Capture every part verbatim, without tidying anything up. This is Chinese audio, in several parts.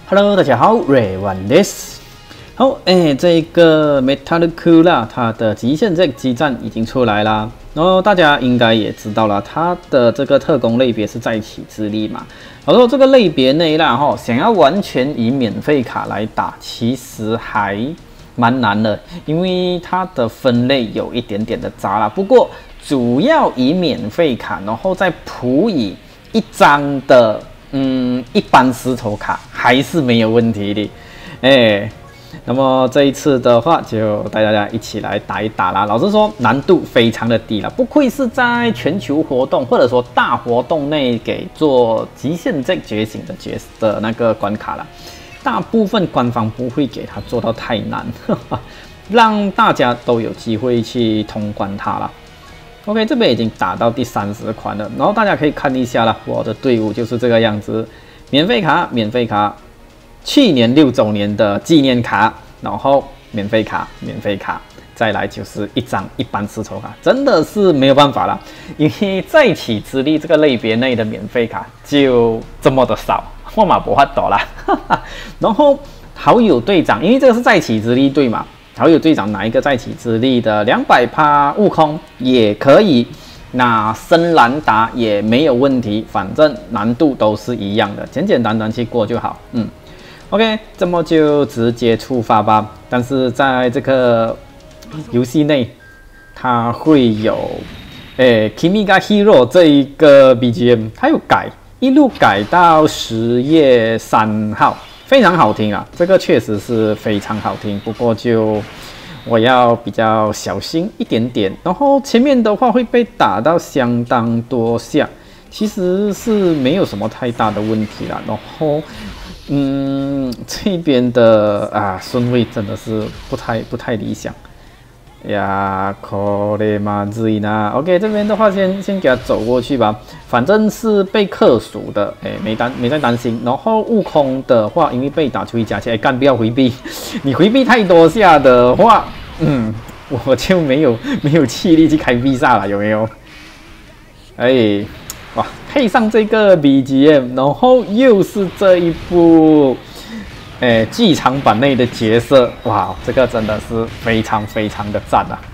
Hello， 大家好，瑞万です。好，哎，这个 Metallurgia 它的极限这个基站已经出来啦。然后大家应该也知道了，它的这个特工类别是再起之力嘛。然后这个类别内啦，哈，想要完全以免费卡来打，其实还蛮难的，因为它的分类有一点点的杂啦。不过主要以免费卡，然后再辅以一张的。嗯，一般石头卡还是没有问题的，哎，那么这一次的话，就带大家一起来打一打啦。老实说，难度非常的低了，不愧是在全球活动或者说大活动内给做极限这觉醒的角的那个关卡了。大部分官方不会给它做到太难，呵呵，让大家都有机会去通关它了。OK， 这边已经打到第三十款了，然后大家可以看一下了，我的队伍就是这个样子，免费卡，免费卡，去年六周年的纪念卡，然后免费卡，免费卡，再来就是一张一般石头卡，真的是没有办法了，因为再起之力这个类别内的免费卡就这么的少，我嘛不法躲啦，然后好友队长，因为这个是再起之力队嘛。好友队长拿一个再起之力的两百趴悟空也可以，那深蓝达也没有问题，反正难度都是一样的，简简单单去过就好。嗯 ，OK， 这么就直接出发吧。但是在这个游戏内，它会有诶 Kimi ga Hero 这一个 B G M， 它有改，一路改到十月三号。非常好听啊，这个确实是非常好听，不过就我要比较小心一点点，然后前面的话会被打到相当多下，其实是没有什么太大的问题啦。然后，嗯，这边的啊顺位真的是不太不太理想。呀，可怜嘛子呢 ？OK， 这边的话先先给他走过去吧，反正是被克数的，哎，没担没在担心。然后悟空的话，因为被打出一加钱，哎，干不要回避，你回避太多下的话，嗯，我就没有没有气力去开必杀了，有没有？哎，哇，配上这个 B G M， 然后又是这一部。哎，剧场版内的角色，哇，这个真的是非常非常的赞啊！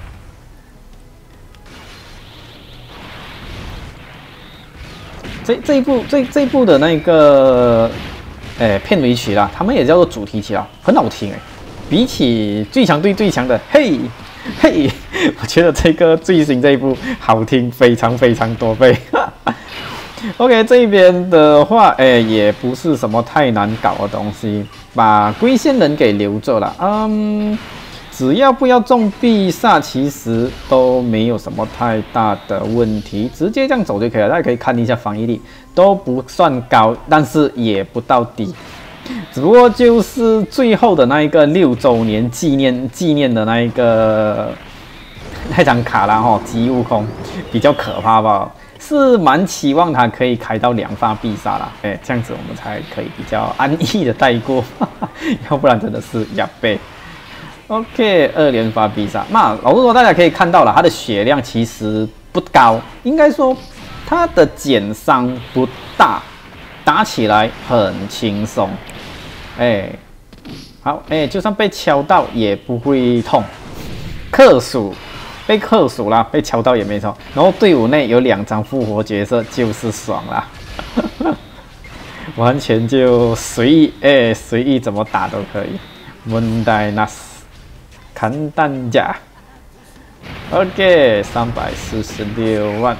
这这一部这这一部的那个，哎，片尾曲啦，他们也叫做主题曲啊，很好听哎。比起最强对最强的嘿嘿，我觉得这个最新这一部好听非常非常多倍。OK， 这边的话，哎，也不是什么太难搞的东西，把龟仙人给留着了。嗯，只要不要中必杀，其实都没有什么太大的问题，直接这样走就可以了。大家可以看一下防御力，都不算高，但是也不到低，只不过就是最后的那一个六周年纪念纪念的那一个那张卡啦，哈，极悟空比较可怕吧。是蛮期望它可以开到两发必杀啦，哎，这样子我们才可以比较安逸的带过，要不然真的是压背。OK， 二连发必杀，那老实说大家可以看到了，它的血量其实不高，应该说它的减伤不大，打起来很轻松。哎，好，哎，就算被敲到也不会痛，克数。被克数啦，被敲到也没错。然后队伍内有两张复活角色，就是爽啦，完全就随意哎，随意怎么打都可以。问题なし，簡単じゃ。OK， 三百四十六万，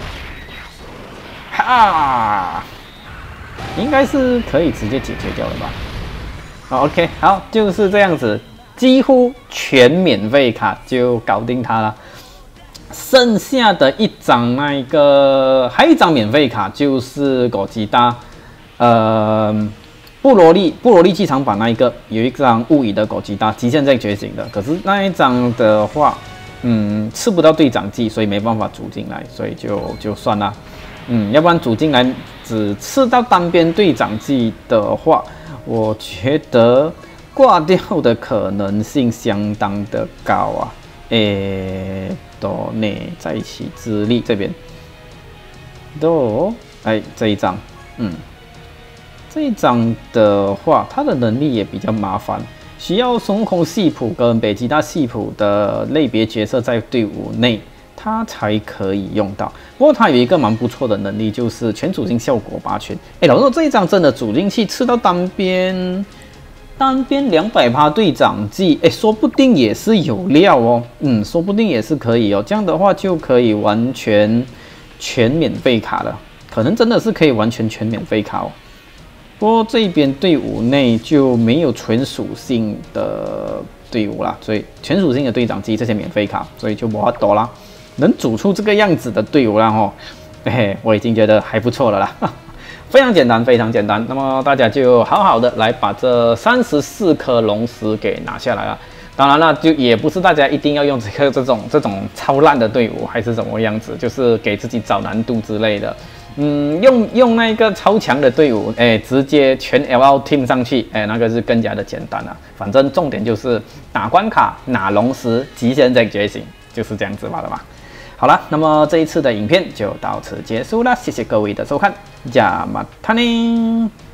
哈，应该是可以直接解决掉了吧？好 ，OK， 好，就是这样子，几乎全免费卡就搞定它了。剩下的一张那一个，还有一张免费卡，就是狗吉大，呃，布罗利布罗利剧场版那一个，有一张物语的狗吉大极限在觉醒的，可是那一张的话，嗯，吃不到队长技，所以没办法组进来，所以就就算了，嗯，要不然组进来只吃到单边队长技的话，我觉得挂掉的可能性相当的高啊，诶。都内在一起之力这边，都哎这一张，嗯， 这一张的话，它的能力也比较麻烦，需要孙悟空系谱跟北极大系谱的类别角色在队伍内，它才可以用到。不过它有一个蛮不错的能力，就是全属性效果八圈。哎，老实说这一张真的主进去吃到单边。 单边两百趴队长技，哎，说不定也是有料哦。嗯，说不定也是可以哦。这样的话就可以完全全免费卡了，可能真的是可以完全全免费卡哦。不过这边队伍内就没有全属性的队伍啦，所以全属性的队长技这些免费卡，所以就没法多啦。能组出这个样子的队伍啦吼，嘿嘿，我已经觉得还不错了啦。非常简单，非常简单。那么大家就好好的来把这三十四颗龙石给拿下来了。当然了，就也不是大家一定要用这个这种这种超烂的队伍，还是什么样子，就是给自己找难度之类的。嗯，用用那个超强的队伍，哎，直接全 L L team 上去，哎，那个是更加的简单了。反正重点就是打关卡、拿龙石、极限再觉醒，就是这样子罢了嘛。好了，那么这一次的影片就到此结束了，谢谢各位的收看，加马塔尼。